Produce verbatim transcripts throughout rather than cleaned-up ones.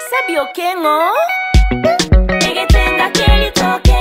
Sabby Okeng, Egetenga keli toke.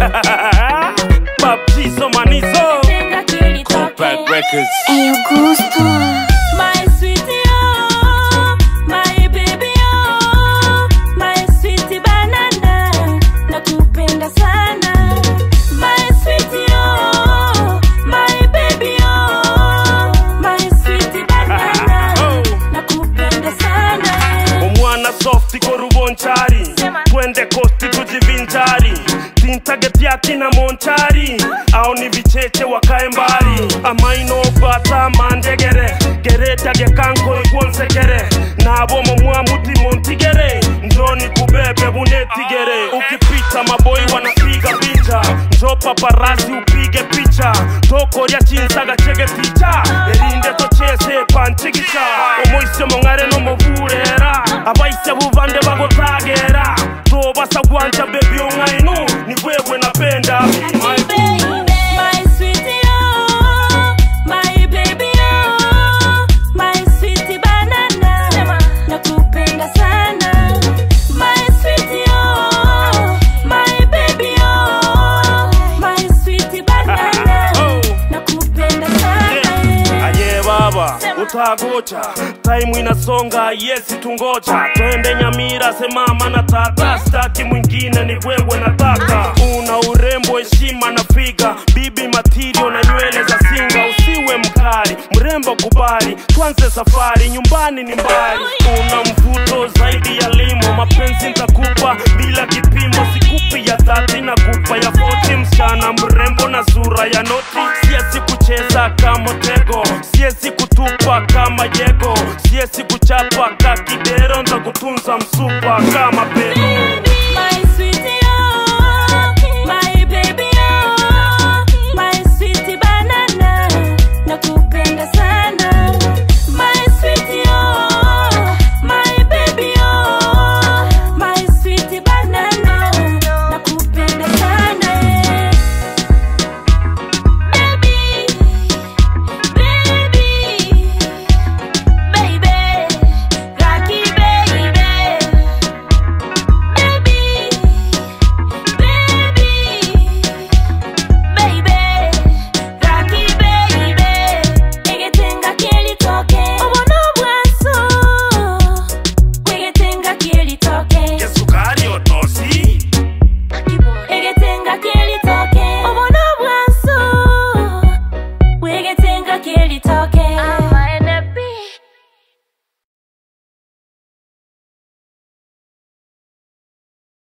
Baptizo manizo. Egetenga keli toke. Compact Records. Hey, Augusto. My sweetie oh, my baby oh, my sweetie banana, nakupenda sana. My sweetie oh, my baby oh, my sweetie banana, nakupenda sana. Omwana softi korubonchari, twende kosti tujivinjari. Tintage pyaki na monchari, au ni vicheche wakae mbali. Amaino bata mandegere, gereta gekanko igwonsekere. Nabo momwa muti montigere, njoni kubebe bunetigere. Ukipita maboy wanapiga picha, njo paparazzi upige picha. Toko ya chinsaga chege ticha, erinde tochese panchigicha. Omoise mongare no movurera, abaise buvande bagotagera. Tobasa gwanja baby ongainu, ni wewe napenda. My baby, my sweetie oh, my baby oh, my sweetie banana, nakupenda sana. My sweetie oh, my baby oh, my sweetie banana, nakupenda sana. Aye baba, utagocha, time inasonga, yesi tungoja. Twende Nyamira, semama na tata, staki mwingine ni wewe nataka. Una urembo, heshima na figa, bibi material na nywele za singa. Usiwe mkali, mrembo kubali, tuanze safari, nyumbani ni mbali. Una mvuto zaidi ya limo, mapenzi nitakupa bila kipimo. Sikupi ya thati na kupa ya forty, msichana mrembo na sura ya noti. Siezi kucheza kama tego, siezi kutupa kama yego, siezi kuchapa kakidero, ntakutunza msupa kama pedo.